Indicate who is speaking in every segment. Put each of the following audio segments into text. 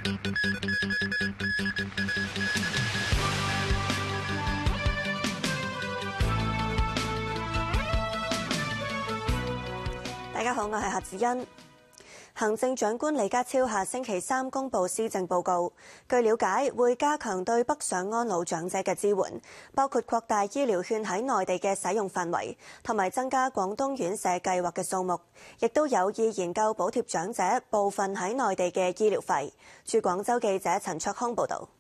Speaker 1: 大家好，我係夏子欣。行政長官李家超下星期三公布施政報告，據了解會加強對北上安老長者嘅支援，包括擴大醫療券喺內地嘅使用範圍，同埋增加廣東院舍計劃嘅數目，亦都有意研究補貼長者部分喺內地嘅醫療費。駐廣州記者陳卓康報導。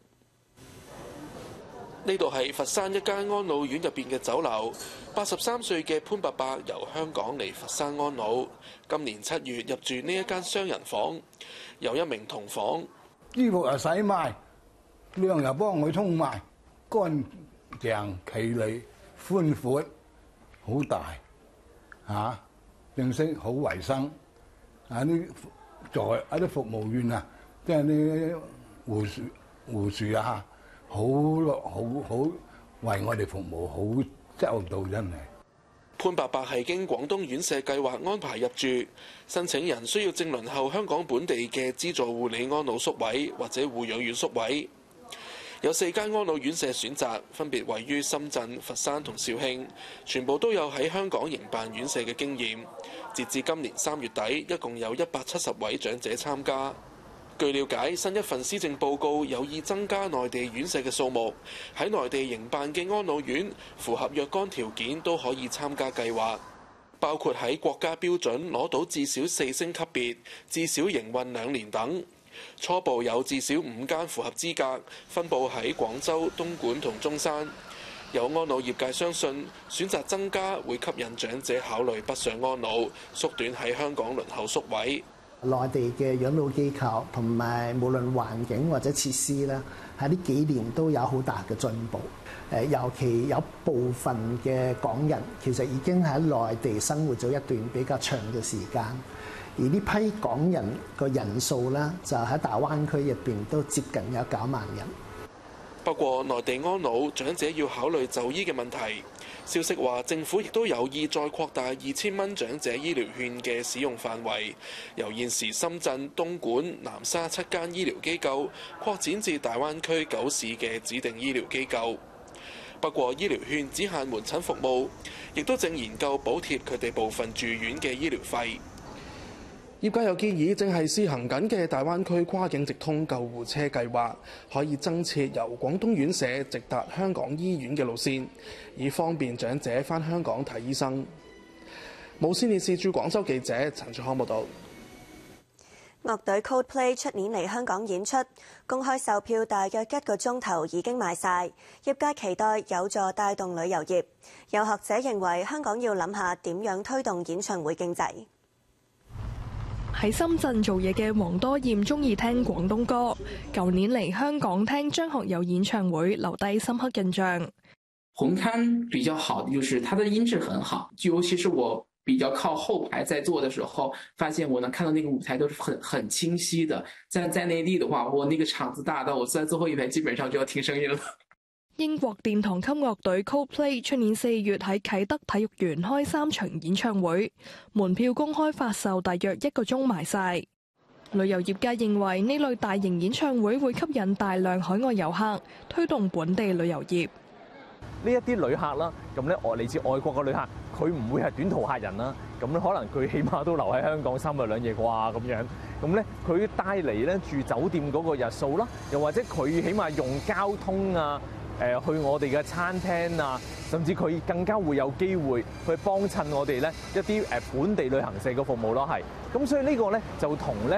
Speaker 2: 呢度係佛山一間安老院入邊嘅酒樓，83歲嘅潘伯伯由香港嚟佛山安老，今年7月入住呢一間雙人房，有一名同房，
Speaker 3: 衣服又洗埋，涼又幫佢沖埋，乾淨企理，寬闊，好大嚇，正式好衞生。啲啲服務員啊，即係啲護士啊。好為我哋服務，好周到，真係。
Speaker 2: 潘伯伯係經廣東院舍計劃安排入住，申請人需要正輪候香港本地嘅資助護理安老宿位或者護養院宿位。有4間安老院舍選擇，分別位於深圳、佛山同肇慶，全部都有喺香港營辦院舍嘅經驗。截至今年3月底，一共有170位長者參加。據了解，新一份施政報告有意增加內地院舍嘅數目，喺內地營辦嘅安老院符合若干條件都可以參加計劃，包括喺國家標準攞到至少4星級別、至少營運2年等。初步有至少5間符合資格，分佈喺廣州、東莞同中山。有安老業界相信，選擇增加會吸引長者考慮北上安老，縮短喺香港輪候宿位。
Speaker 4: 內地嘅養老機構同埋無論環境或者設施咧，喺呢幾年都有好大嘅進步。尤其有部分嘅港人其實已經喺內地生活咗一段比較長嘅時間，而呢批港人個人數咧，就喺大灣區入邊都接近有9萬人。
Speaker 2: 不過，內地安老長者要考慮就醫嘅問題。消息話，政府亦都有意再擴大2000蚊長者醫療券嘅使用範圍，由現時深圳、東莞、南沙7間醫療機構擴展至大灣區9市嘅指定醫療機構。不過，醫療券只限門診服務，亦都正研究補貼佢哋部分住院嘅醫療費。業界又建議，正係試行緊嘅大灣區跨境直通救護車計劃，可以增設由廣東院舍直達香港醫院嘅路線，以方便長者返香港睇醫生。無線電視駐廣州記者陳卓康報導。
Speaker 1: 樂隊 Coldplay 出年嚟香港演出，公開售票大約1個鐘頭已經賣晒，業界期待有助帶動旅遊業。有學者認為香港要諗下點樣推動演唱會經濟。
Speaker 5: 喺深圳做嘢嘅黃多艷中意聽廣東歌，舊年嚟香港聽張學友演唱會，留低深刻印象。
Speaker 6: 紅磡比較好的就是它的音質很好，尤其是我比較靠後排在做的時候，發現我能看到那個舞台都是很清晰的。在內地的話，我那個場子大到我坐在最後一排基本上就要聽聲音了。
Speaker 5: 英國殿堂級樂隊 Coldplay 出年4月喺啟德體育園開3場演唱會，門票公開發售大約1個鐘賣晒。旅遊業界認為呢類大型演唱會會吸引大量海外遊客，推動本地旅遊業。
Speaker 7: 呢一啲旅客啦，咁咧嚟自外國嘅旅客，佢唔會係短途客人啦，咁咧可能佢起碼都留喺香港3日2夜啩咁樣，咁咧佢帶嚟咧住酒店嗰個日數啦，又或者佢起碼用交通啊。去我哋嘅餐廳啊，甚至佢更加會有機會去幫襯我哋咧一啲本地旅行社嘅服務咯，係。咁所以呢個咧就同咧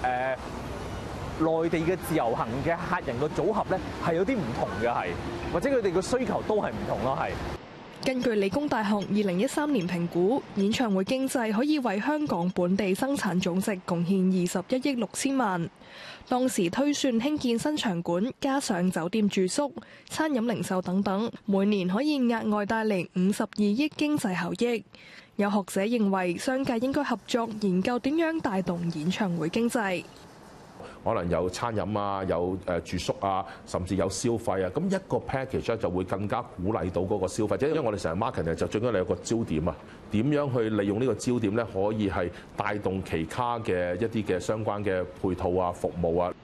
Speaker 7: 內地嘅自由行嘅客人嘅組合咧係有啲唔同嘅，係，或者佢哋嘅需求都係唔同咯，係。
Speaker 5: 根據理工大學2013年評估，演唱會經濟可以為香港本地生產總值貢獻21億6千萬。當時推算興建新場館，加上酒店住宿、餐飲零售等等，每年可以額外帶嚟52億經濟效益。有學者認為，商界應該合作研究點樣帶動演唱會經濟。
Speaker 8: 可能有餐飲啊，有住宿啊，甚至有消費啊，咁一個 package 咧就會更加鼓勵到嗰個消費者，因為我哋成日 marketing 就最緊要有個焦點啊，點樣去利用呢個焦點咧，可以係帶動其他嘅一啲嘅相關嘅配套啊、服務啊。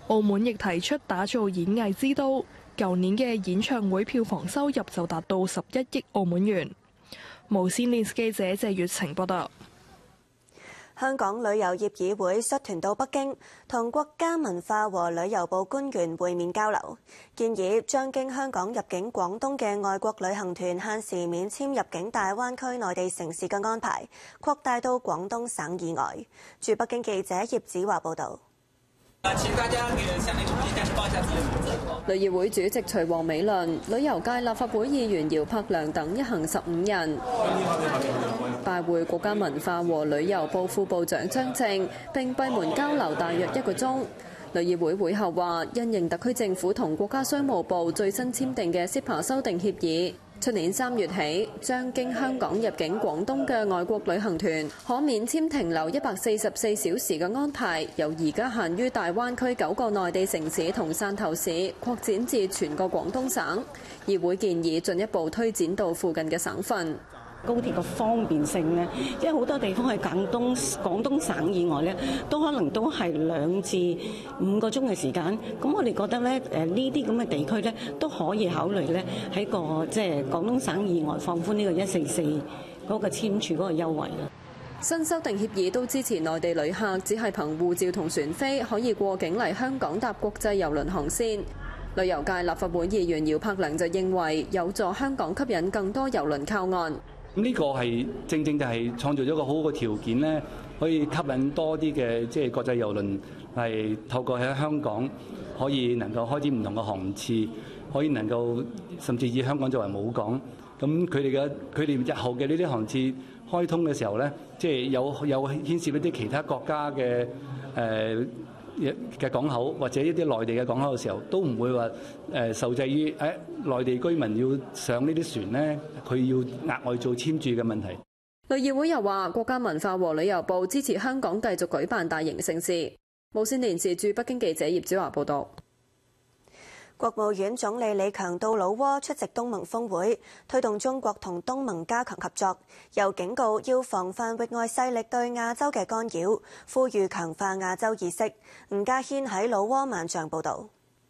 Speaker 5: 澳門亦提出打造演藝之都，舊年嘅演唱會票房收入就達到11億澳門元。無線電視記者謝月晴報道。
Speaker 1: 香港旅遊業議會率團到北京，同國家文化和旅遊部官員會面交流，建議將經香港入境廣東嘅外國旅行團限時免簽入境大灣區內地城市嘅安排，擴大到廣東省以外。駐北京記者葉子華報導。
Speaker 9: 請大家給下面主持人報一下自己的名字。
Speaker 10: 旅議會主席徐王美倫、旅遊界立法會議員姚柏良等一行15人拜會國家文化和旅遊部副部長張正，並閉門交流大約1個鐘。旅議會會後話，因應特區政府同國家商務部最新簽訂嘅 CEPA 修訂協議，出年3月起，將經香港入境廣東嘅外國旅行團可免簽停留144小時嘅安排，由而家限於大灣區9個內地城市同汕頭市，擴展至全個廣東省。議會建議進一步推展到附近嘅省份。
Speaker 11: 高鐵嘅方便性呢，因為好多地方喺廣東省以外呢，都可能都係2至5個鐘嘅時間。咁我哋覺得呢，呢啲咁嘅地區呢，都可以考慮呢，喺個即係廣東省以外放寬呢個144嗰個簽署嗰個優惠啦。
Speaker 10: 新修訂協議都支持內地旅客只係憑護照同船飛可以過境嚟香港搭國際郵輪航線。旅遊界立法會議員姚柏良就認為有助香港吸引更多郵輪靠岸。
Speaker 12: 呢個係正正就係創造咗個好好嘅條件咧，可以吸引多啲嘅即係國際郵輪係透過喺香港可以能夠開展唔同嘅航次，可以能夠甚至以香港作為母港。咁佢哋日後嘅呢啲航次開通嘅時候咧，即係有牽涉一啲其他國家嘅嘅港口或者一啲內地嘅港口嘅時候，都唔會話受制於內地居民要上呢啲船呢，佢要額外做簽注嘅問題。
Speaker 10: 旅議會又話，國家文化和旅遊部支持香港繼續舉辦大型盛事。無線電視駐北京記者葉子華報道。
Speaker 1: 國務院總理李強到老撾出席東盟峰會，推動中國同東盟加強合作，又警告要防範域外勢力對亞洲嘅干擾，呼籲強化亞洲意識。吳家軒喺老撾萬象報導。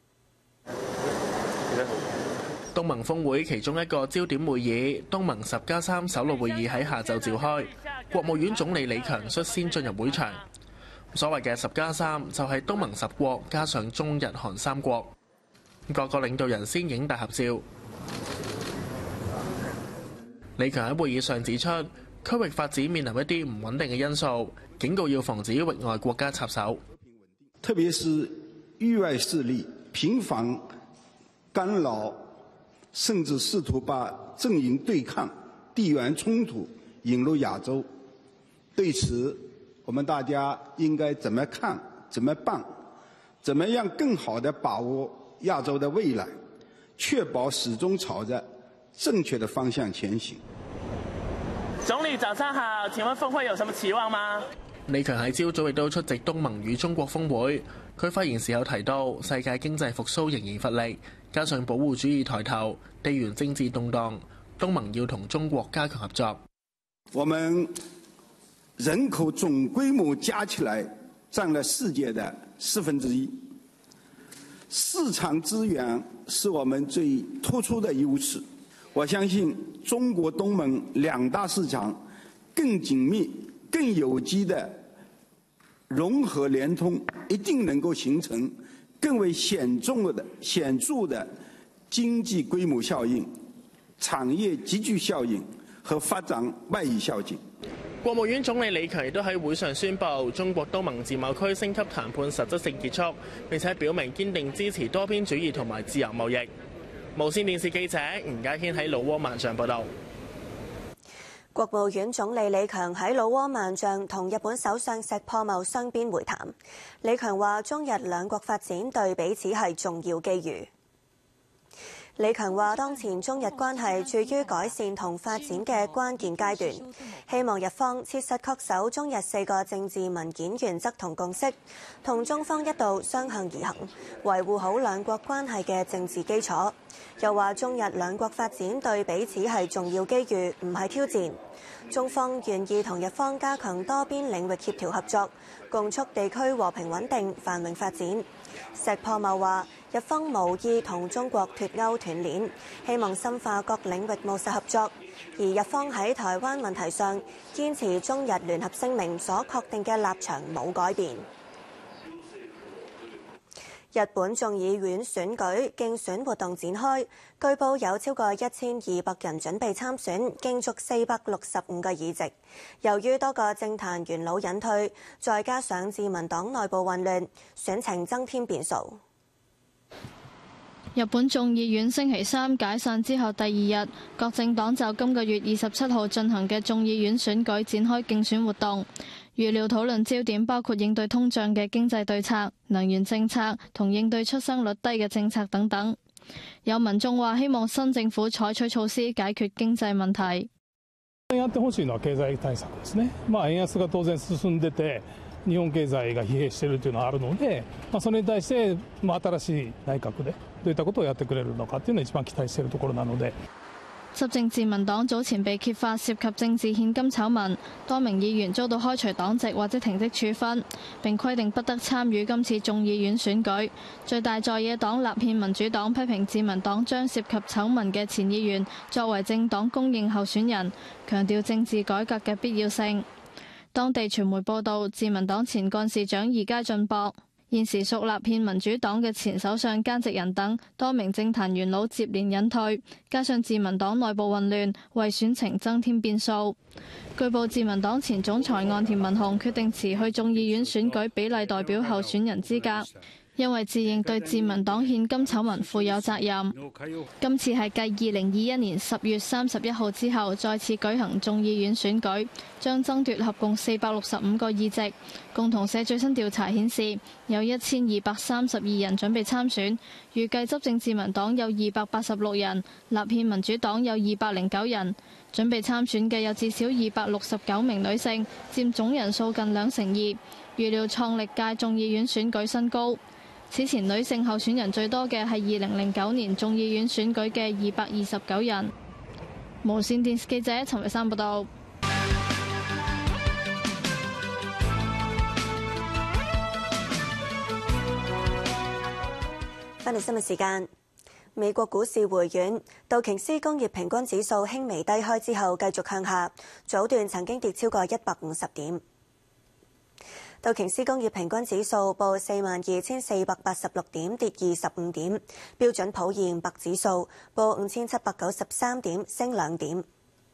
Speaker 2: 東盟峰會其中一個焦點會議，東盟10+3首腦會議喺下晝召開，國務院總理李強率先進入會場。所謂嘅10+3就係東盟10國加上中日韓3國。各個領導人先影大合照。李強喺會議上指出，區域發展面臨一啲唔穩定嘅因素，警告要防止域外國家插手。
Speaker 13: 特別是域外勢力頻繁干擾，甚至試圖把陣營對抗、地緣衝突引入亞洲。對此，我們大家應該怎麼看、怎麼辦、怎麼樣更好地把握亞洲的未來，確保始終朝着正確的方向前行。
Speaker 14: 總理早上好，請問峰會有什麼期望嗎？
Speaker 2: 李強喺朝早亦都出席東盟與中國峰會，佢發言時有提到，世界經濟復甦仍然乏力，加上保護主義抬頭，地緣政治動盪，東盟要同中國加強合作。
Speaker 13: 我們人口總規模加起來佔了世界的1/4。市場資源是我們最突出的優勢，我相信中國東盟2大市場更緊密、更有機的融合聯通，一定能夠形成更為顯著的經濟規模效應、產業集聚效應和發展外溢效應。
Speaker 2: 國務院總理李強亦都喺會上宣布，中國東盟自貿區升級談判實質性結束，並且表明堅定支持多邊主義同埋自由貿易。無線電視記者吳家軒喺老撾萬象報道。
Speaker 1: 國務院總理李強喺老撾萬象同日本首相石破茂雙邊會談。李強話：中日兩國發展對彼此係重要機遇。李強話：當前中日關係處於改善同發展嘅關鍵階段，希望日方切實恪守中日4個政治文件原則同共識，同中方一道相向而行，維護好兩國關係嘅政治基礎。又話中日兩國發展對彼此係重要機遇，唔係挑戰。 中方願意同日方加強多邊領域協調合作，共促地區和平穩定、繁榮發展。石破茂話：日方無意同中國脫鈎斷鏈，希望深化各領域務實合作。而日方喺台灣問題上堅持中日聯合聲明所確定嘅立場冇改變。日本眾議院選舉競選活動展開，據報有超過1200人準備參選，競逐465個議席。由於多個政壇元老隱退，再加上自民黨內部混亂，選情增添變數。
Speaker 15: 日本眾議院星期三解散之後第二日，各政黨就今個月27號進行嘅眾議院選舉展開競選活動。預料討論焦點包括應對通脹嘅經濟對策、能源政策同應對出生率低嘅政策等等。有民眾話希望新政府採取措施解決經濟問題。
Speaker 16: やってほしいのは経済対策ですね。円安が当然進んでて、日本経済が疲弊しているというのはあるので、それに対して新しい内閣でどういったことをやってくれるのかっていうのを一番期待しているところなので。
Speaker 15: 執政自民黨早前被揭發涉及政治獻金醜聞，多名議員遭到開除黨籍或者停職處分，並規定不得參與今次眾議院選舉。最大在野黨立憲民主黨批評自民黨將涉及醜聞嘅前議員作為政黨公認候選人，強調政治改革嘅必要性。當地傳媒報道，自民黨前幹事長二階俊博、現時屬立憲民主黨嘅前首相菅直人等多名政壇元老接連隱退，加上自民黨內部混亂，為選情增添變數。據報，自民黨前總裁岸田文雄決定辭去眾議院選舉比例代表候選人資格，因為自認對自民黨獻金醜聞負有責任。今次係繼2021年10月31號之後再次舉行眾議院選舉，將爭奪合共465個議席。共同社最新調查顯示，有1232人準備參選，預計執政自民黨有286人，立憲民主黨有209人。準備參選嘅有至少269名女性，佔總人數近2%，預料創歷屆眾議院選舉新高。此前女性候選人最多嘅係2009年眾議院選舉嘅229人。無線電視記者陳慧珊報道。
Speaker 1: 翻嚟新聞時間，美國股市回軟，道瓊斯工業平均指數輕微低開之後繼續向下，早段曾經跌超過150點。道瓊斯工業平均指數報42,486點，跌25點。標準普爾500指數報5,793點，升2點。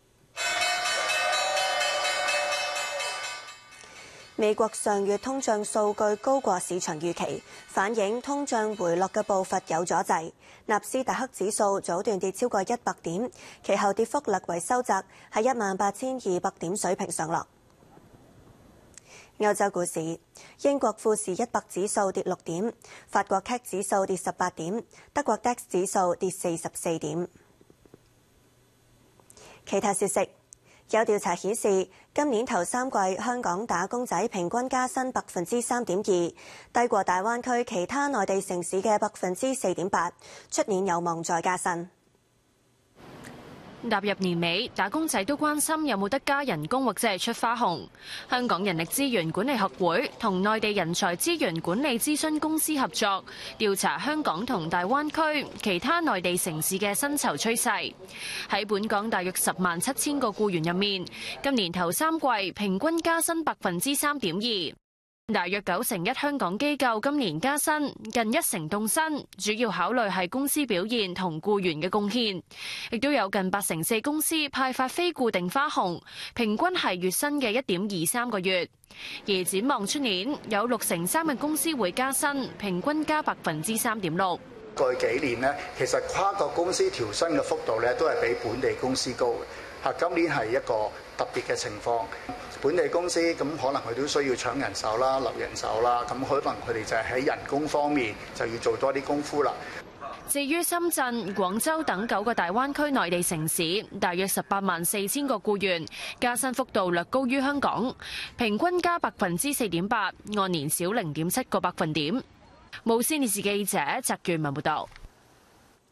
Speaker 1: 美國上月通脹數據高過市場預期，反映通脹回落嘅步伐有阻滯。納斯達克指數早段跌超過100點，其後跌幅略為收窄，喺18,200點水平上落。歐洲股市，英國富時100指數跌6點，法國 CAC 指數跌18點，德國 DAX 指數跌44點。其他消息。有調查顯示，今年頭3季香港打工仔平均加薪3.2%，低過大灣區其他內地城市嘅4.8%，出年有望再加薪。
Speaker 17: 踏入年尾，打工仔都關心有冇得加人工或者係出花紅。香港人力資源管理學會同內地人才資源管理諮詢公司合作，調查香港同大灣區其他內地城市嘅薪酬趨勢。喺本港大約107000個僱員入面，今年頭3季平均加薪3.2%。大約91%香港機構今年加薪，近1成凍薪，主要考慮係公司表現同僱員嘅貢獻，亦都有近84%公司派發非固定花紅，平均係月薪嘅1.23個月。而展望出年，有63%嘅公司會加薪，平均加3.6%。
Speaker 18: 過去幾年呢，其實跨國公司調薪嘅幅度咧，都係比本地公司高嘅。今年係一個特別嘅情況，本地公司咁可能佢都需要搶人手啦、留人手啦，咁可能佢哋就係喺人工方面就要做多啲功夫啦。
Speaker 17: 至於深圳、廣州等9個大灣區內地城市，大約184000個僱員，加薪幅度略高於香港，平均加4.8%，按年少0.7個百分點。無線電視記者翟元文報道。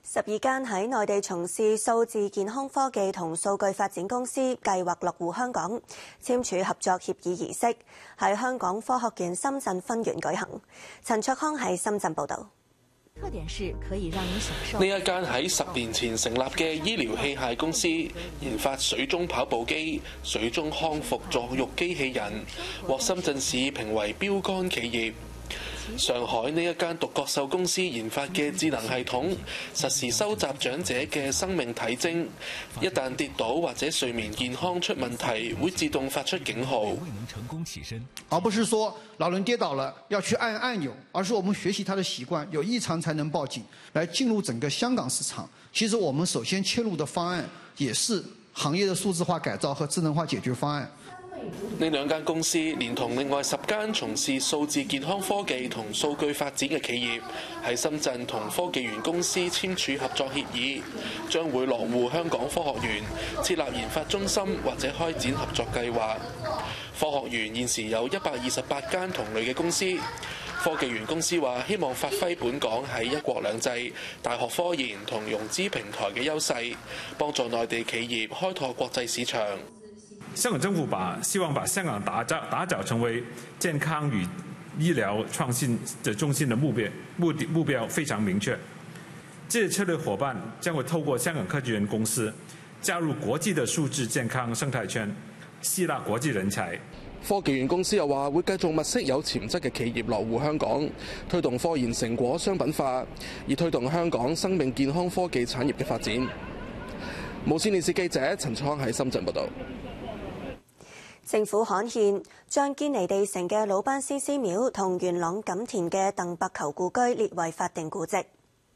Speaker 1: 12間喺內地從事數字健康科技同數據發展公司計劃落戶香港，簽署合作協議儀式喺香港科學園深圳分園舉行。陳卓康喺深圳報導。
Speaker 19: 特點是可以讓你享受。
Speaker 2: 呢一間喺10年前成立嘅醫療器械公司，研發水中跑步機、水中康復助育機器人，獲深圳市評為標杆企業。上海呢一間獨角獸公司研發嘅智能系統，實時收集長者嘅生命體徵，一旦跌倒或者睡眠健康出問題，會自動發出警號。
Speaker 20: 而不是說老人跌倒了要去按按鈕，而是我們學習他的習慣，有異常才能報警，來進入整個香港市場。其實我們首先切入的方案，也是行業的數字化改造和智能化解決方案。
Speaker 2: 呢兩間公司連同另外10間從事數字健康科技同數據發展嘅企業，喺深圳同科技園公司簽署合作協議，將會落戶香港科學園，設立研發中心或者開展合作計劃。科學園現時有128間同類嘅公司。科技園公司話希望發揮本港喺一國兩制、大學科研同融資平台嘅優勢，幫助內地企業開拓國際市場。
Speaker 21: 香港政府希望把香港打造成為健康與醫療創新的中心的目標非常明確。這些策略夥伴將會透過香港科技園公司加入國際的數字健康生態圈，吸納國際人才。
Speaker 2: 科技園公司又話會繼續物色有潛質嘅企業落戶香港，推動科研成果商品化，以推動香港生命健康科技產業嘅發展。無線電視記者陳倉喺深圳報道。
Speaker 1: 政府刊憲將堅尼地城嘅魯班先師廟同元朗錦田嘅鄧伯求故居列為法定古蹟。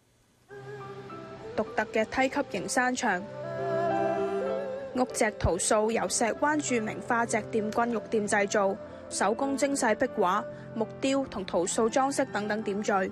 Speaker 22: 獨特嘅梯級型山牆，屋脊陶塑由石灣著名花脊店君玉店製造，手工精細壁畫、木雕同陶塑裝飾等等點綴。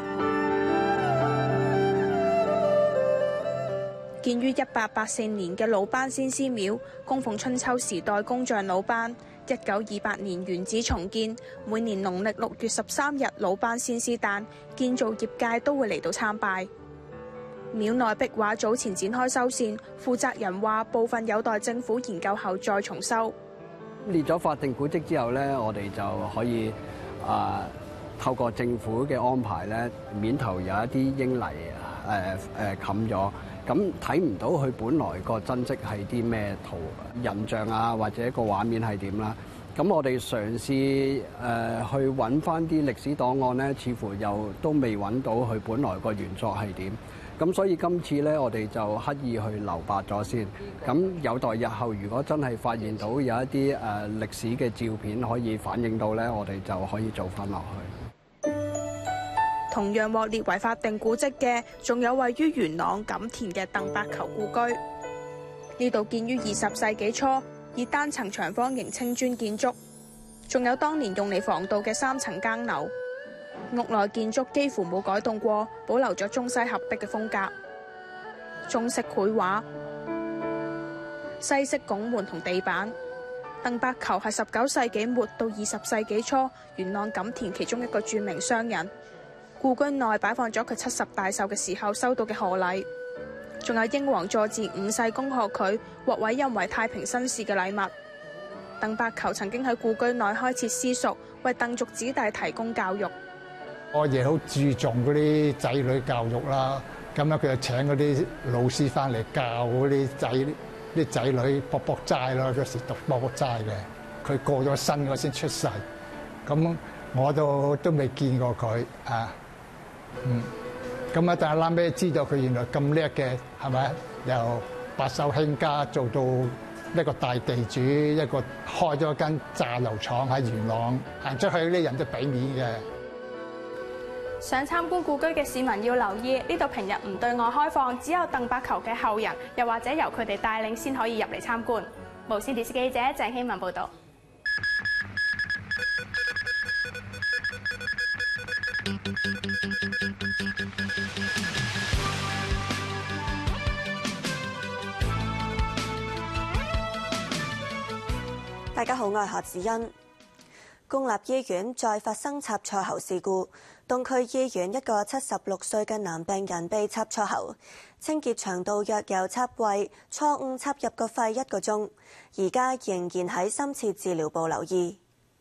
Speaker 22: 建於1884年嘅魯班先師廟，供奉春秋時代工匠魯班。1928年原址重建，每年農曆6月13日魯班先師誕，建造業界都會嚟到參拜。廟內壁畫早前展開修繕，負責人話部分有待政府研究後再重修。
Speaker 23: 列咗法定古蹟之後呢，我哋就可以透過政府嘅安排呢，面頭有一啲英泥冚咗。咁睇唔到佢本來個真跡係啲咩圖人像啊，或者個畫面係點啦？咁我哋嘗試去揾翻啲歷史檔案咧，似乎又都未揾到佢本來個原作係點。咁所以今次咧，我哋就刻意去留白咗先。咁有待日後，如果真係發現到有一啲歷史嘅照片可以反映到咧，我哋就可以做翻落去。
Speaker 22: 同樣獲列為法定古蹟嘅，仲有位於元朗錦田嘅鄧伯求故居。呢度建於20世紀初，以單層長方形青磚建築，仲有當年用嚟防盜嘅3層更樓。屋內建築幾乎冇改動過，保留咗中西合璧嘅風格。中式繪畫、西式拱門同地板。鄧伯求係19世紀末到20世紀初元朗錦田其中一個著名商人。故居內擺放咗佢70大壽嘅時候收到嘅賀禮，仲有英皇佐治5世恭賀佢獲委任為太平紳士嘅禮物。鄧伯求曾經喺故居內開設私塾，為鄧族子弟提供教育。
Speaker 24: 我亦好注重嗰啲仔女教育啦，咁樣佢就請嗰啲老師翻嚟教嗰啲仔女卜卜齋咯，嗰時讀卜卜齋嘅。佢過咗身嗰先出世，咁我都未見過佢啊。咁啊！但係後尾知道佢原來咁叻嘅，係咪？由白手興家做到一個大地主，一個開咗間炸油廠喺元朗，行出去啲人都俾面嘅。
Speaker 22: 想參觀故居嘅市民要留意，呢度平日唔對外開放，只有鄧伯求嘅後人，又或者由佢哋帶領先可以入嚟參觀。無線電視記者鄭希文報導。
Speaker 1: 大家好，我係夏子欣。 公立醫院再發生插錯喉事故，東區醫院一個76歲嘅男病人被插錯喉，清潔腸道藥油插胃，錯誤插入個肺1個鐘，而家仍然喺深切治療部留醫。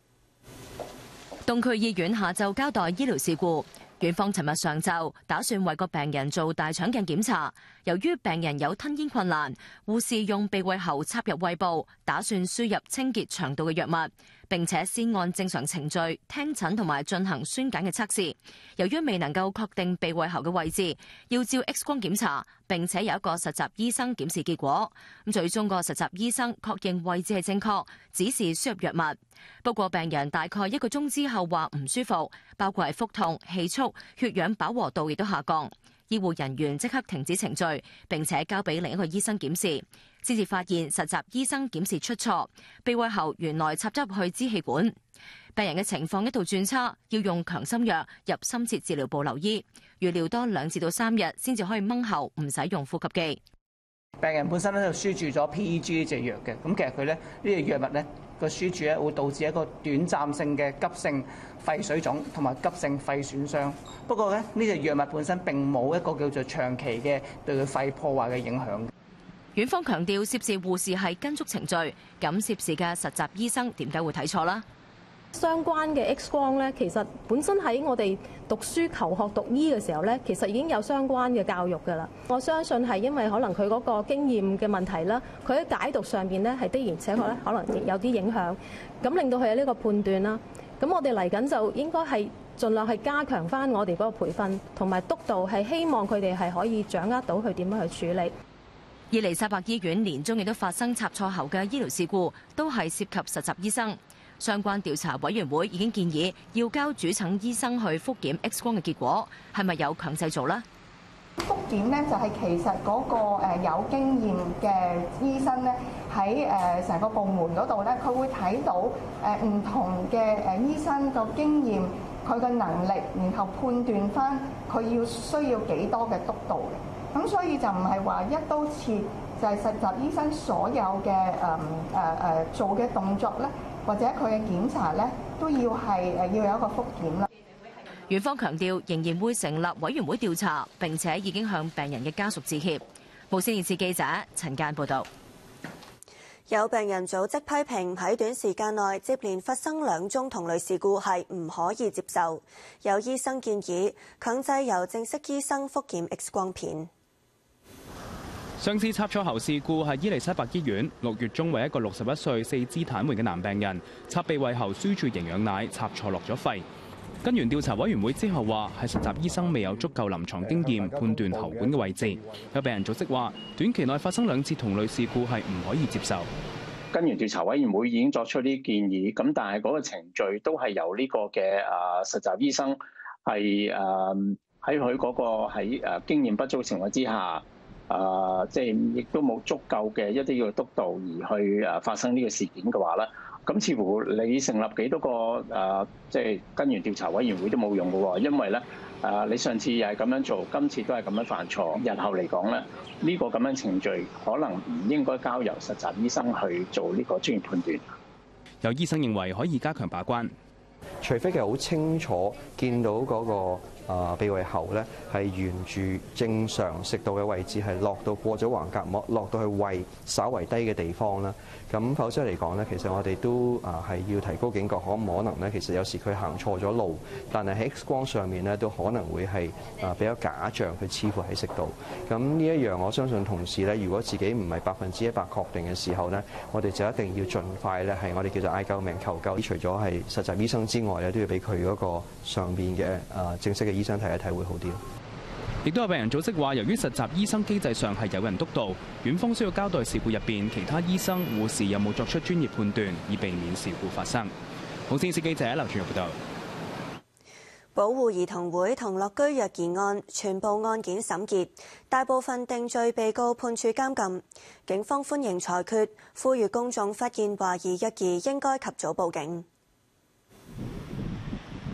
Speaker 3: 東區醫院下晝交代醫療事故。院方尋日上晝打算為個病人做大腸鏡檢查，由於病人有吞咽困難，護士用鼻胃喉插入胃部，打算輸入清潔腸道嘅藥物，並且先按正常程序聽診同埋進行酸鹼嘅測試。由於未能夠確定鼻胃喉嘅位置，要照 X 光檢查，並且有一個實習醫生檢視結果。最終個實習醫生確認位置係正確，指示輸入藥物。不過病人大概1個鐘之後話唔舒服，包括係腹痛、氣促、血氧飽和度亦都下降。醫護人員即刻停止程序，並且交俾另一個醫生檢視，先至發現實習醫生檢視出錯，鼻胃喉原來插咗入去支氣管。病人嘅情況一度轉差，要用強心藥入深切治療部留醫，預料多2至3日先至可以掹喉，唔使用呼吸機。
Speaker 4: 病人本身咧就輸注咗 PEG 呢隻藥嘅，咁其實佢咧呢隻藥物咧個輸注咧會導致一個短暫性嘅急性肺水腫同埋急性肺損傷。不過咧呢隻藥物本身並冇一個叫做長期嘅對佢肺破壞嘅影響。
Speaker 3: 院方強調涉事護士係跟足程序，咁涉事嘅實習醫生點解會睇錯啦？
Speaker 6: 相關嘅 X 光咧，其實本身喺我哋讀書求學讀醫嘅時候咧，其實已經有相關嘅教育㗎啦。我相信係因為可能佢嗰個經驗嘅問題啦，佢喺解讀上邊咧係的而且確咧可能有啲影響，咁令到佢有呢個判斷啦。咁我哋嚟緊就應該係盡量係加強翻我哋嗰個培訓同埋督導，係希望佢哋係可以掌握到佢點樣去處理。
Speaker 3: 伊利沙伯醫院年中亦都發生插錯喉嘅醫療事故，都係涉及實習醫生。相關調查委員會已經建議要交主診醫生去復檢 X 光嘅結果，係咪有強制做呢？
Speaker 7: 復檢咧就係其實嗰個有經驗嘅醫生咧喺成個部門嗰度咧，佢會睇到唔同嘅醫生個經驗，佢嘅能力，然後判斷翻佢需要幾多嘅督導嘅。咁所以就唔係話一刀切，就係實習醫生所有嘅做嘅動作咧，或者佢嘅檢查咧，都要係要有一個復檢啦。
Speaker 3: 院方強調仍然會成立委員會調查，並且已經向病人嘅家屬致歉。無線電視記者陳間報導。
Speaker 1: 有病人組織批評喺短時間內接連發生2宗同類事故係唔可以接受。有醫生建議強制由正式醫生復檢 X 光片。
Speaker 25: 上次插錯喉事故係伊利沙伯醫院6月中為一個61歲四肢癱瘓嘅男病人插鼻胃喉輸注營養奶，插錯落咗肺。跟完調查委員會之後話係實習醫生未有足夠臨床經驗判斷喉管嘅位置。有病人組織話短期內發生2次同類事故係唔可以接受。
Speaker 26: 跟完調查委員會已經作出啲建議，咁但係嗰個程序都係由呢個嘅實習醫生係喺佢嗰個喺經驗不足情況之下，即係亦都冇足夠嘅一啲嘅督導而去發生呢個事件嘅話咧，咁似乎你成立幾多個即係跟完調查委員會都冇用嘅喎，因為咧你上次又係咁樣做，今次都係咁樣犯錯，日後嚟講咧呢個咁樣程序可能唔應該交由實習醫生去做呢個專業判斷。
Speaker 25: 有醫生認為可以加強把關，
Speaker 27: 除非佢好清楚見到嗰個鼻胃喉咧係沿住正常食道嘅位置係落到過咗橫膈膜，落到去胃稍為低嘅地方啦。咁否則嚟講咧，其實我哋都係要提高警覺，可唔可能咧？其實有時佢行錯咗路，但係喺 X 光上面咧都可能會係比較假象，佢似乎喺食道。咁呢一樣我相信同事咧，如果自己唔係100%確定嘅時候咧，我哋就一定要盡快咧係我哋叫做嗌救命求救。除咗係實習醫生之外咧，都要俾佢嗰個上邊嘅正式嘅醫生睇一睇會好啲。
Speaker 25: 亦都有病人組織話，由於實習醫生機制上係有人督導，院方需要交代事故入邊其他醫生、護士有冇作出專業判斷，以避免事故發生。無線電視記者劉傳玉報道。
Speaker 1: 保護兒童會同樂居虐兒案全部案件審結，大部分定罪被告判處監禁。警方歡迎裁決，呼籲公眾發現懷疑虐兒應該及早報警。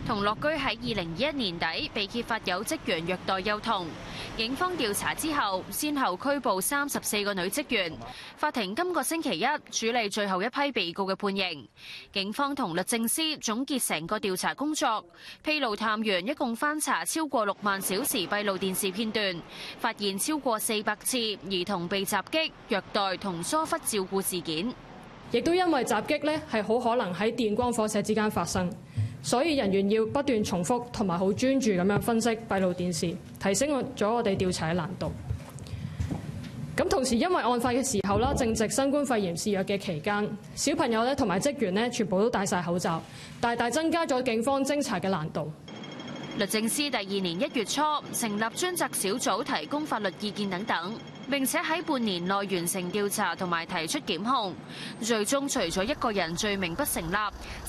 Speaker 17: 同樂居喺2021年底被揭發有職員虐待幼童，警方調查之後，先後拘捕34個女職員。法庭今個星期一處理最後一批被告嘅判刑。警方同律政司總結成個調查工作，披露探員一共翻查超過6萬小時閉路電視片段，發現超過400次兒童被襲擊、虐待同疏忽照顧事件。
Speaker 5: 亦都因為襲擊呢係好可能喺電光火石之間發生，所以人員要不斷重複同埋好專注咁樣分析閉路電視，提升咗我哋調查嘅難度。咁同時因為案發嘅時候啦，正值新冠肺炎肆虐嘅期間，小朋友咧同埋職員咧全部都戴晒口罩，大大增加咗警方偵查嘅難度。
Speaker 17: 律政司第2年1月初成立專責小組提供法律意見等等，並且喺半年內完成調查同埋提出檢控。最終除咗1個人罪名不成立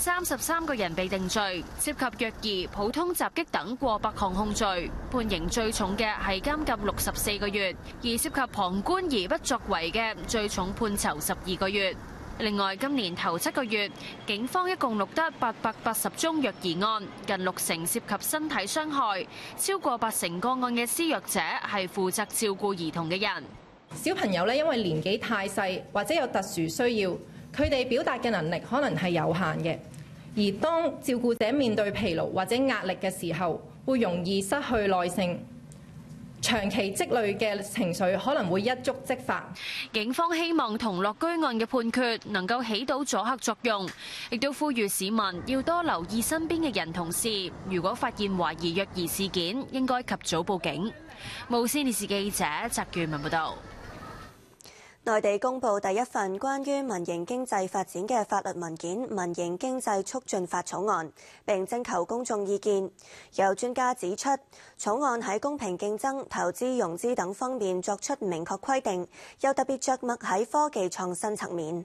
Speaker 17: ，33個人被定罪，涉及虐兒、普通襲擊等過百項控罪。判刑最重嘅係監禁64個月，而涉及旁觀而不作為嘅最重判囚12個月。另外，今年頭7個月，警方一共錄得880宗虐兒案，近60成涉及身體傷害，超過80%個案嘅施虐者係負責照顧兒童嘅人。
Speaker 8: 小朋友咧，因為年紀太細或者有特殊需要，佢哋表達嘅能力可能係有限嘅。而當照顧者面對疲勞或者壓力嘅時候，會容易失去耐性。長期積累嘅情緒可能會一觸即發。
Speaker 17: 警方希望同樂居案嘅判決能夠起到阻嚇作用，亦都呼籲市民要多留意身邊嘅人同事。如果發現懷疑虐兒事件，應該及早報警。無線電視記者翟建文報道。
Speaker 1: 內地公布第一份關於民營經濟發展嘅法律文件《民營經濟促進法》草案，並徵求公眾意見。有專家指出，草案喺公平競爭、投資融資等方面作出明確規定，又特別着墨喺科技創新層面。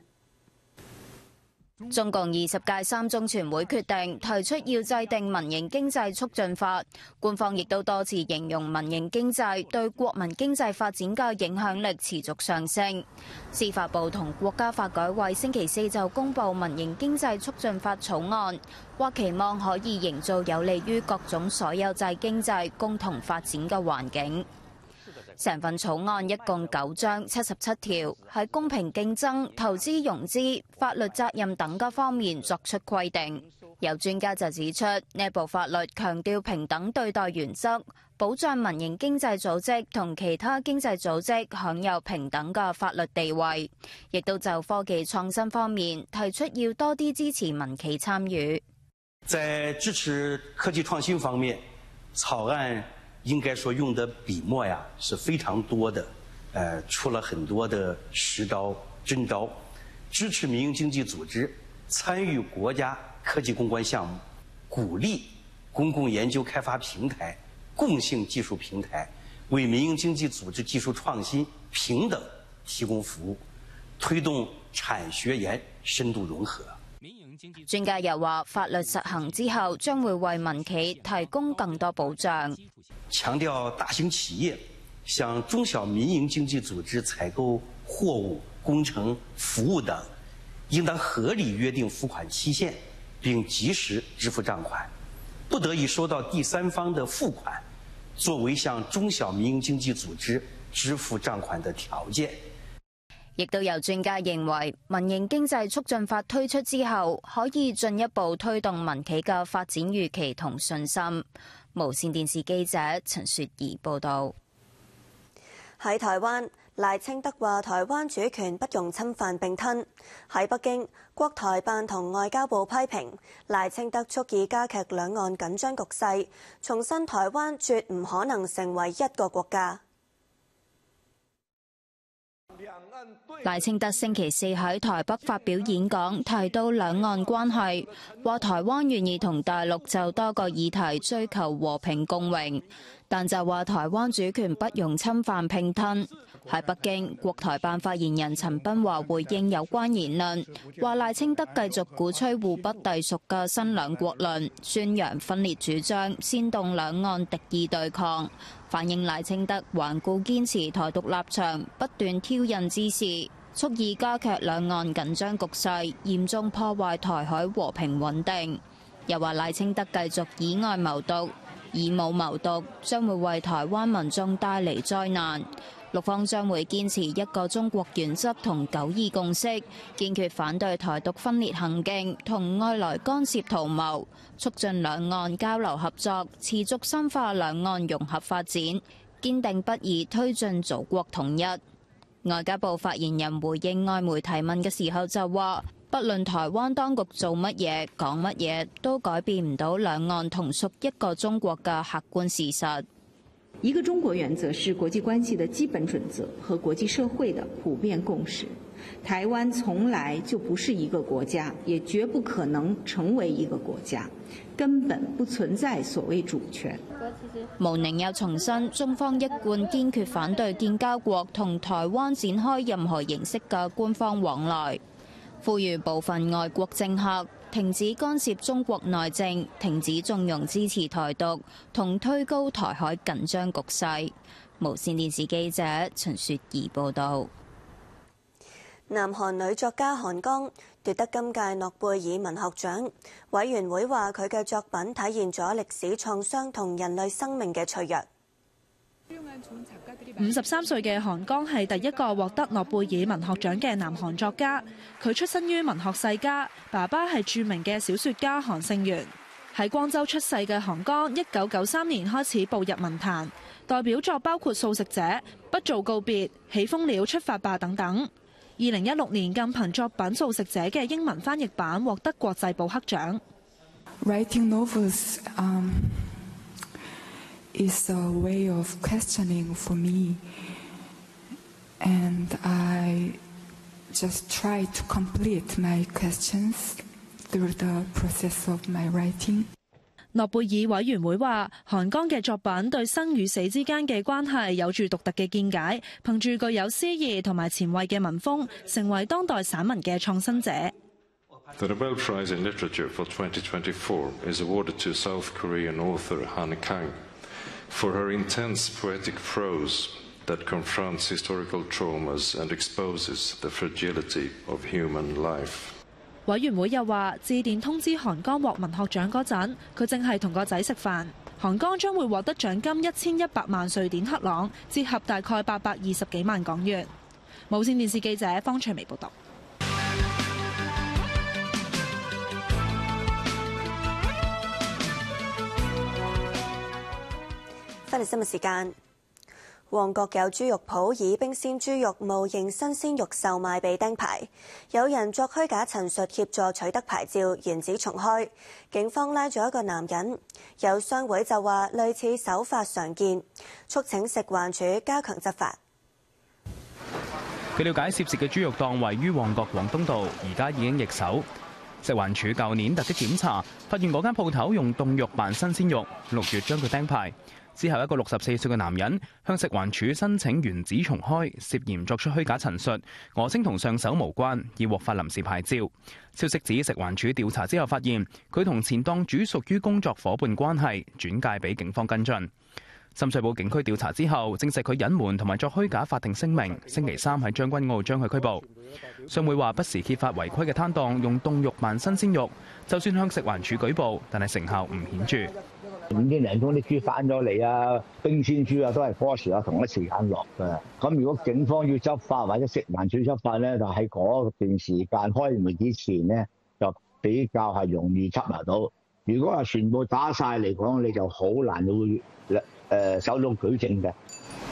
Speaker 9: 中共20屆三中全會決定提出要制定民營經濟促進法，官方亦都多次形容民營經濟對國民經濟發展嘅影響力持續上升。司法部同國家發改委星期4就公布民營經濟促進法草案，或期望可以營造有利於各種所有制經濟共同發展嘅環境。成份草案一共9章77條，喺公平競爭、投資融資、法律責任等嘅方面作出規定。有專家就指出，呢部法律強調平等對待原則，保障民營經濟組織同其他經濟組織享有平等嘅法律地位，亦都就科技創新方面提出要多啲支持民企參與。
Speaker 10: 在支持科技創新方面，草案應該說用的筆墨呀是非常多的，出了很多的實招真招，支持民營經濟組織參與國家科技攻關項目，鼓勵公共研究開發平台、共性技術平台為民營經濟組織技術創新平等提供服務，推動產學研深度融合。
Speaker 9: 專家又話，法律實行之後將會為民企提供更多保障。
Speaker 10: 強調大型企業向中小民營經濟組織採購貨物、工程、服務等，應當合理約定付款期限，並及時支付賬款，不得以收到第三方的付款作為向中小民營經濟組織支付賬款的條件。
Speaker 9: 亦都有專家認為，民營經濟促進法推出之後，可以進一步推動民企嘅發展預期同信心。無線電視記者陳雪兒報導。
Speaker 1: 喺台灣，賴清德話台灣主權不容侵犯並吞。喺北京，國台辦同外交部批評賴清德蓄意加劇兩岸緊張局勢，重申台灣絕唔可能成為一個國家。
Speaker 9: 賴清德星期4喺台北發表演講，提到兩岸關係，話台灣願意同大陸就多個議題追求和平共榮，但就話台灣主權不容侵犯併吞。喺北京，國台辦發言人陳斌華回應有關言論，話賴清德繼續鼓吹互不隸屬嘅新兩國論，宣揚分裂主張，煽動兩岸敵意對抗，反映賴清德頑固堅持台獨立場，不斷挑釁之勢，蓄意加劇兩岸緊張局勢，嚴重破壞台海和平穩定。 又話賴清德繼續以外謀獨、以武謀獨，將會為台灣民眾帶嚟災難。陸方將會堅持一個中國原則同9·2共識，堅決反對台獨分裂行徑同外來干涉圖謀，促進兩岸交流合作，持續深化兩岸融合發展，堅定不移推進祖國統一。外交部發言人回應外媒提問嘅時候就話，不論台灣當局做乜嘢、講乜嘢，都改變唔到兩岸同屬一個中國嘅客觀事實。
Speaker 11: 一個中國原則是國際關係的基本準則和國際社會的普遍共識。台灣從來就不是一個國家，也絕不可能成為一個國家，根本不存在所謂主權。
Speaker 9: 毛寧又重申，中方一貫堅決反對建交國同台灣展開任何形式嘅官方往來，呼籲部分外國政客停止干涉中國內政，停止縱容支持台獨，同推高台海緊張局勢。無線電視記者陳雪兒報導。
Speaker 1: 南韓女作家韓江奪得今屆諾貝爾文學獎，委員會話佢嘅作品體現咗歷史創傷同人類生命嘅脆弱。
Speaker 12: 53歲嘅韓江係第一個獲得諾貝爾文學獎嘅南韓作家。佢出身於文學世家，爸爸係著名嘅小說家韓勝元。喺光州出世嘅韓江，1993年開始步入文壇，代表作包括《素食者》、《不做告別》、《起風了出發吧》等等。2016年更憑作品《素食者》嘅英文翻譯版獲得國際布克獎。
Speaker 13: Writing novels is a way of questioning for me, and I just try to complete my questions through the process of my writing.
Speaker 12: 諾貝爾委員會話，韓江嘅作品對生與死之間嘅關係有住獨特嘅見解，憑住具有詩意同埋前衛嘅文風，成為當代散文嘅創新者。
Speaker 14: The Nobel Prize in Literature for 2024 is awarded to South Korean author Han Kang for her intense poetic prose that confronts historical traumas and exposes the fragility of human life.
Speaker 12: 委員會又話，致電通知韓江獲文學獎嗰陣，佢正係同個仔食飯。韓江將會獲得獎金1100萬瑞典克朗，折合大概820幾萬港元。無線電視記者方翠薇報道。
Speaker 1: 翻嚟新聞時間，旺角有豬肉鋪以冰鮮豬肉冒認新鮮肉售賣被釘牌，有人作虛假陳述協助取得牌照，原址重開。警方拉咗一個男人，有商會就話類似手法常見，促請食環署加強執法。
Speaker 25: 據了解，涉事嘅豬肉檔位於旺角廣東道，而家已經易手。食環署舊年突擊檢查，發現嗰間鋪頭用凍肉扮新鮮肉，6月將佢釘牌。之後，一個64歲嘅男人向食環署申請原址重開，涉嫌作出虛假陳述，訛稱同上手無關，已獲發臨時牌照。消息指食環署調查之後發現，佢同前檔主屬於工作夥伴關係，轉介俾警方跟進。深水埗警區調查之後，證實佢隱瞞同埋作虛假法定聲明，星期3喺將軍澳將佢拘捕。商會話不時揭發違規嘅攤檔用凍肉扮新鮮肉，就算向食環署舉報，但係成效唔顯著。
Speaker 15: 5千零宗啲豬翻咗嚟啊，冰鮮豬啊，都係嗰時啊同一時間落嘅。咁如果警方要執法或者食環署執法咧，就喺嗰段時間開門之前咧，就比較係容易緝拿到。如果係全部打晒嚟講，你就好難會手到舉證嘅。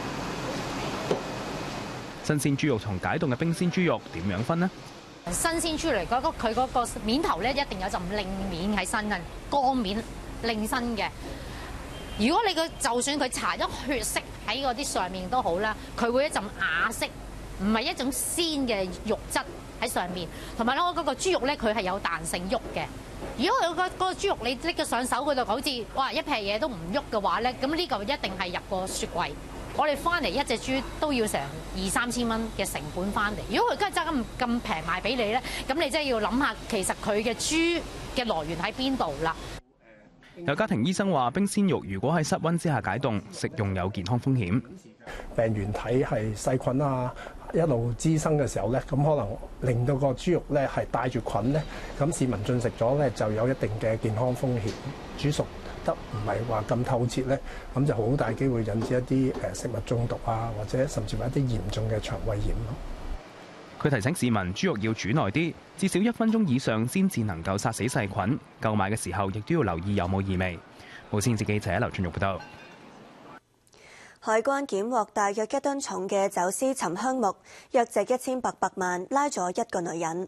Speaker 25: 新鮮豬肉同解凍嘅冰鮮豬肉點樣分呢？
Speaker 16: 新鮮豬嚟講，佢嗰個面頭咧一定有陣靚面喺身嘅，乾面。令身嘅，如果你就算佢搽咗血色喺嗰啲上面都好啦，佢會一陣啞色，唔係一種鮮嘅肉質喺上面。同埋咧，我嗰個豬肉咧，佢係有彈性喐嘅。如果佢嗰個豬肉你拎咗上手嗰度，好似哇一劈嘢都唔喐嘅話咧，咁呢個一定係入個雪櫃。我哋翻嚟一隻豬都要成2-3千蚊嘅成本翻嚟。如果佢真係咁平賣俾你咧，咁你真係要諗下，其實佢嘅豬嘅來源喺邊度啦。
Speaker 25: 有家庭醫生話，冰鮮肉如果喺室溫之下解凍，食用有健康風險。
Speaker 18: 病原體係細菌啊、
Speaker 2: 一路滋生嘅時候咧，咁可能令到個豬肉咧係帶住菌咧，咁市民進食咗咧就有一定嘅健康風險。煮熟得唔係話咁透徹咧，咁就好大機會引致一啲食物中毒啊，或者甚至乎一啲嚴重嘅腸胃炎咯。
Speaker 25: 佢提醒市民豬肉要煮耐啲，至少1分鐘以上先至能夠殺死細菌。購買嘅時候亦都要留意有冇異味。無線電視記者劉俊玉報道。
Speaker 1: 海關檢獲大約1噸重嘅走私沉香木，約值1800萬，拉咗1個女人。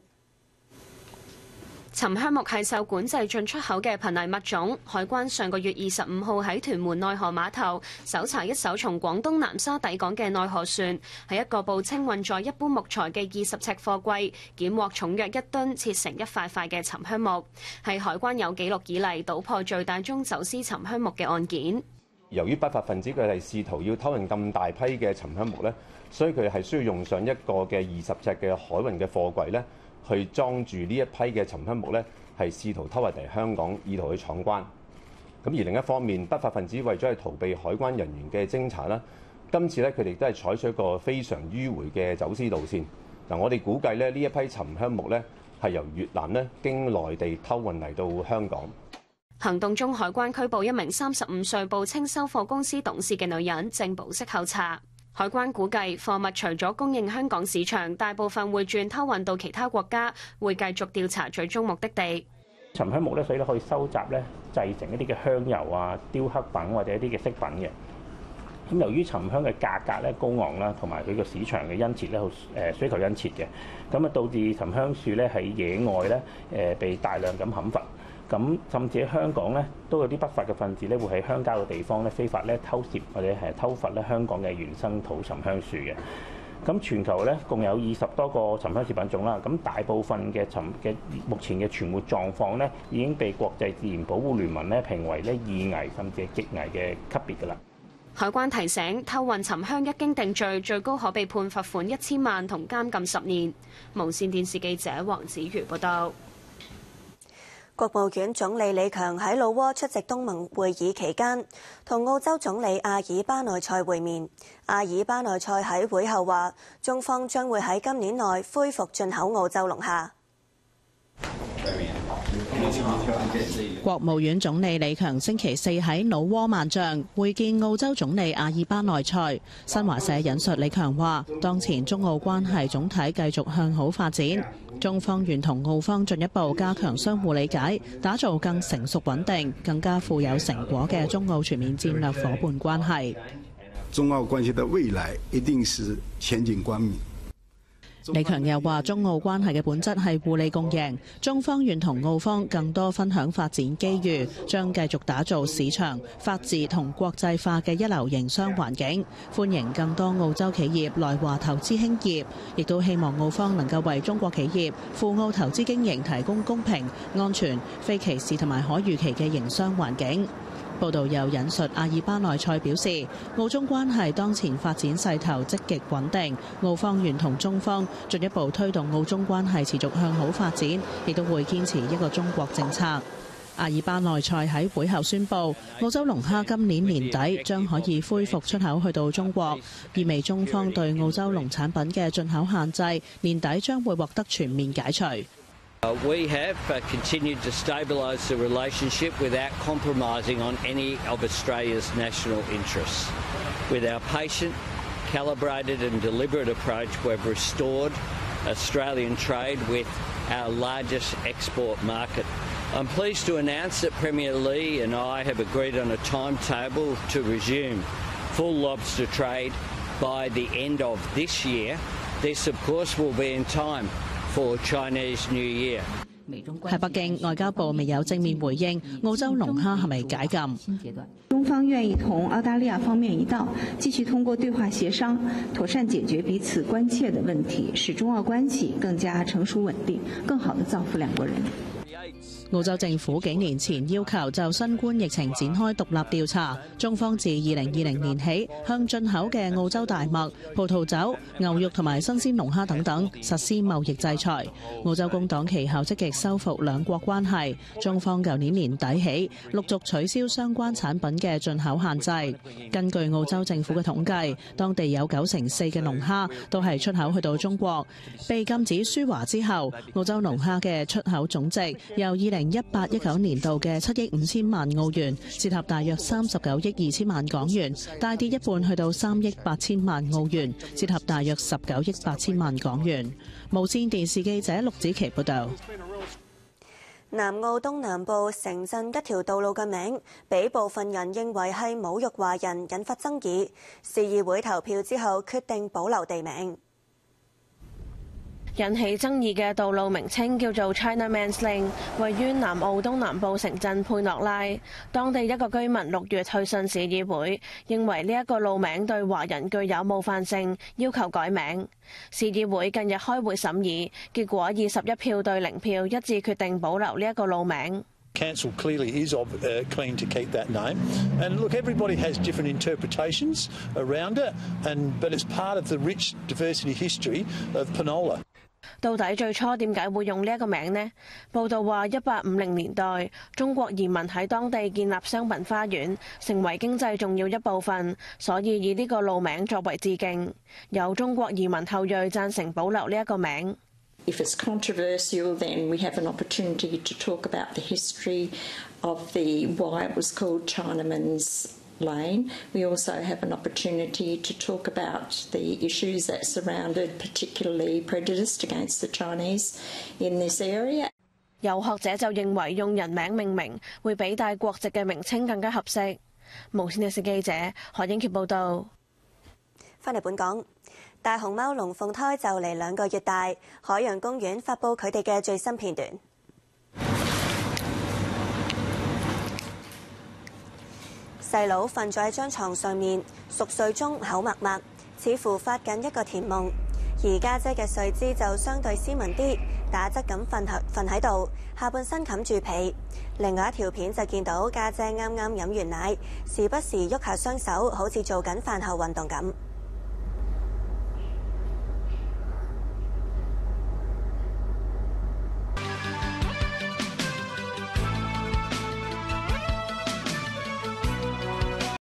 Speaker 17: 沉香木係受管制進出口嘅瀕危物種。海關上個月25號喺屯門內河碼頭搜查一艘從廣東南沙抵港嘅內河船，喺一個報稱運載一般木材嘅20尺貨櫃，檢獲重約1噸切成一塊塊嘅沉香木，係海關有紀錄以嚟搗破最大宗走私沉香木嘅案件。
Speaker 18: 由於不法分子佢係試圖要偷運咁大批嘅沉香木咧，所以佢係需要用上一個嘅20尺嘅海運嘅貨櫃咧，去裝住呢一批嘅沉香木咧，係試圖偷運嚟香港，意圖去闖關。咁而另一方面，不法分子為咗係逃避海關人員嘅偵查啦，今次咧佢哋都係採取一個非常迂迴嘅走私路線。嗱，我哋估計咧呢一批沉香木咧係由越南咧經內地偷運嚟到香港。
Speaker 17: 行動中，海關拘捕一名35歲報稱收貨公司董事嘅女人，正保釋候查。海關估計貨物除咗供應香港市場，大部分會轉偷運到其他國家，會繼續調查最終目的地。
Speaker 19: 沉香木咧，所以咧可以收集咧製成一啲嘅香油啊、雕刻品或者一啲嘅飾品嘅。咁由於沉香嘅價格咧高昂啦，同埋佢個市場嘅殷切咧，需求殷切嘅，咁啊導致沉香樹咧喺野外咧被大量咁砍伐。咁甚至喺香港咧，都有啲不法嘅分子咧，會喺鄉郊嘅地方咧，非法咧偷竊或者係偷伐咧香港嘅原生土沉香樹嘅。咁全球咧共有20多個沉香樹品種啦。咁大部分嘅目前嘅存活狀況咧，已經被國際自然保護聯盟咧評為咧易危甚至係極危嘅級別㗎啦。
Speaker 17: 海關提醒，偷運沉香一經定罪，最高可被判罰款1000萬同監禁10年。無線電視記者黃子瑜報道。
Speaker 1: 國務院總理李強喺老撾出席東盟會議期間，同澳洲總理阿爾巴內塞會面。阿爾巴內塞喺會後話，中方將會喺今年內恢復進口澳洲龍蝦。
Speaker 20: 國務院總理李強星期四喺老撾萬象會見澳洲總理阿爾巴內塞。新華社引述李強話，當前中澳關係總體繼續向好發展，中方願同澳方進一步加強相互理解，打造更成熟穩定、更加富有成果嘅中澳全面戰略伙伴關係。
Speaker 21: 中澳關係的未來一定是前景光明。
Speaker 20: 李強又話，中澳關係嘅本質係互利共贏，中方願同澳方更多分享發展機遇，將繼續打造市場、法治同國際化嘅一流營商環境，歡迎更多澳洲企業來華投資興業，亦都希望澳方能夠為中國企業赴澳投資經營提供公平、安全、非歧視同埋可預期嘅營商環境。報道又引述阿爾巴內塞表示，澳中關係當前發展勢頭積極穩定，澳方願同中方進一步推動澳中關係持續向好發展，亦都會堅持一個中國政策。阿爾巴內塞喺會後宣布，澳洲龍蝦今年年底將可以恢復出口去到中國，意味中方對澳洲農產品嘅進口限制年底將會獲得全面解除。
Speaker 23: We have continued to stabilise the relationship without compromising on any of Australia's national interests. With our patient, calibrated and deliberate approach, we've restored Australian trade with our largest export market. I'm pleased to announce that Premier Lee and I have agreed on a timetable to resume full lobster trade by the end of this year. This, of course, will be in time for Chinese New Year.
Speaker 20: 喺北京，外交部未有正面回應澳洲龍蝦係咪解禁。
Speaker 11: 中方願意同澳大利亞方面一道，繼續通過對話協商，妥善解決彼此關切的問題，使中澳關係更加成熟穩定，更好地造福兩國人。
Speaker 20: 澳洲政府幾年前要求就新冠疫情展開獨立調查，中方自2020年起向進口嘅澳洲大麥、葡萄酒、牛肉同埋新鮮龍蝦等等實施貿易制裁。澳洲工黨其後積極修復兩國關係，中方舊年年底起陸續取消相關產品嘅進口限制。根據澳洲政府嘅統計，當地有94%嘅龍蝦都係出口去到中國。被禁止輸華之後，澳洲龍蝦嘅出口總值由2018-19年度嘅7億5千萬澳元，折合大約39億2千萬港元，大跌一半去到3億8千萬澳元，折合大約19億8千萬港元。無線電視記者陸子琪報導。
Speaker 1: 南澳東南部城鎮一條道路嘅名，俾部分人認為係侮辱華人，引發爭議。市議會投票之後決定保留地名。
Speaker 3: 引起爭議嘅道路名稱叫做 Chinaman's Lane， 位於南澳東南部城鎮佩諾拉。當地一個居民6月去信市議會，認為呢一個路名對華人具有冒犯性，要求改名。市議會近日開會審議，結果以11票對0票一致決定保留呢一個路名。
Speaker 4: Council clearly is keen to keep that name, and look, everybody has different interpretations around it, but it's part of the rich diversity history of Penola.
Speaker 3: 到底最初點解會用呢一個名呢？報道話1850年代中國移民喺當地建立商品花園，成為經濟重要一部分，所以以呢個路名作為致敬。有中國移民後裔贊成保留呢一個名。
Speaker 6: If it's controversial, then we have an opportunity to talk about the history of why it was called Chinaman's Lane. We also have an opportunity to talk about the issues that surrounded particularly prejudice against the Chinese in this area.
Speaker 3: 有學者就認為用人名命名會比帶國籍嘅名稱更加合適。無線電視記者何英傑報導。
Speaker 1: 返嚟本港。大熊貓龍鳳胎就嚟2個月大，海洋公園發布佢哋嘅最新片段。細佬瞓咗喺張床上面，熟睡中口默默，似乎發緊一個甜夢。而家姐嘅睡姿就相對斯文啲，打側咁瞓喺度，下半身冚住被。另外一條片就見到家姐啱啱飲完奶，時不時喐下雙手，好似做緊飯後運動咁。